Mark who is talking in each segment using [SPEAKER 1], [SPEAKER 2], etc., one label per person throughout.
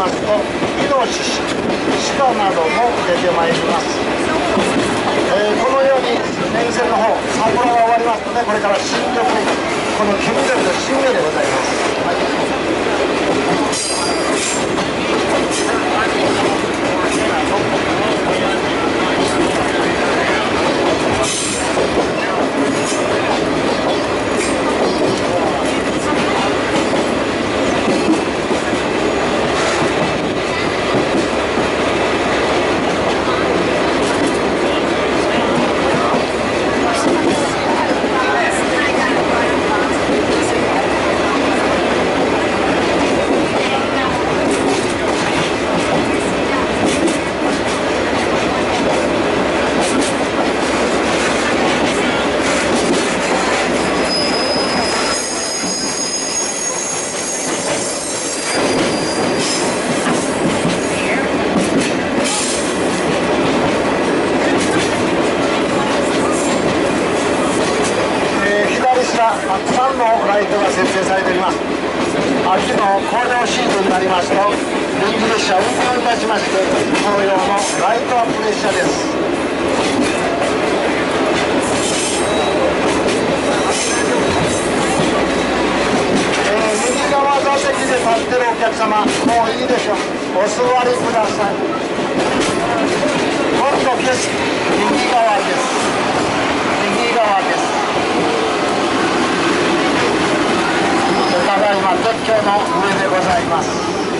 [SPEAKER 1] ますとイノシシ、鹿なども出てまいります。このように沿線の方、桜が終わりますとね、これから新緑、この黄緑の新芽でございます。たくさんのライトが設定されております。秋の紅葉シーズンになりますと臨時列車運行いたしまして、紅葉のライトアップ列車です。右側座席で立ってるお客様、もういいでしょう、お座りください。今度景色、右側です。右側です。ただいま鉄橋の上でございます。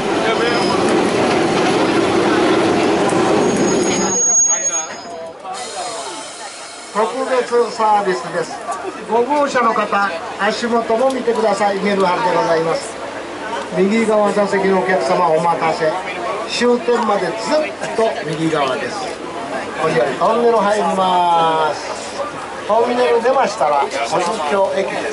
[SPEAKER 1] 特別サービスです。5号車の方、足元も見てください。見えるはずでございます。右側座席のお客様、お待たせ。終点までずっと右側です。これよりトンネル入ります。トンネル出ましたら保津峡駅です。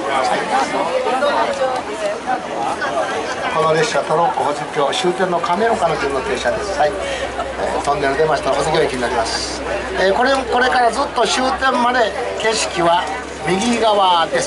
[SPEAKER 1] この列車トロッコ保津峡終点の亀岡の順の停車です。はい、トンネル出ましたら保津峡駅になります。これからずっと終点まで景色は右側です。